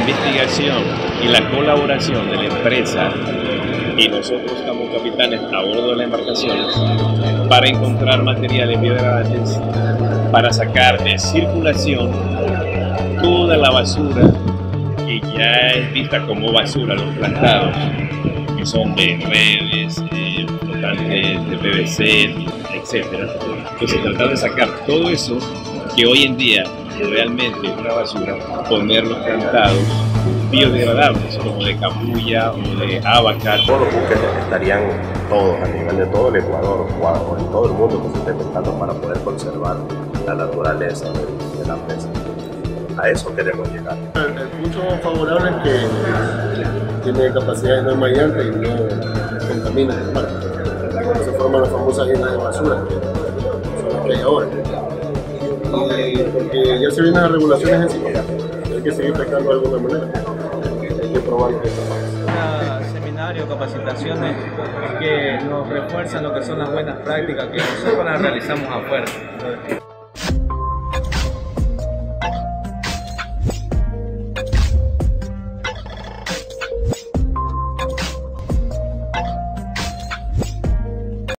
investigación y la colaboración de la empresa y nosotros como capitanes a bordo de las embarcaciones para encontrar materiales biodegradables para sacar de circulación toda la basura que ya es vista como basura, los plantados, que son de redes, flotantes de PVC, etc. Entonces tratar de sacar todo eso que hoy en día realmente es una basura, poner los plantados biodegradables como de cabuya o de abaca. Todos los buques estarían todos a nivel de todo el Ecuador o en todo el mundo que se esté pensando para poder conservar la naturaleza de la presa. A eso queremos llegar. El punto favorable es que tiene capacidad de no mallante y no contamina el mar. Se forman las famosas islas de basura, que son las que hay ahora. Y porque ya se vienen las regulaciones encima, hay que seguir pescando de alguna manera. Hay que probar lo que está. Seminarios, capacitaciones que nos refuerzan lo que son las buenas prácticas que nosotros las realizamos afuera.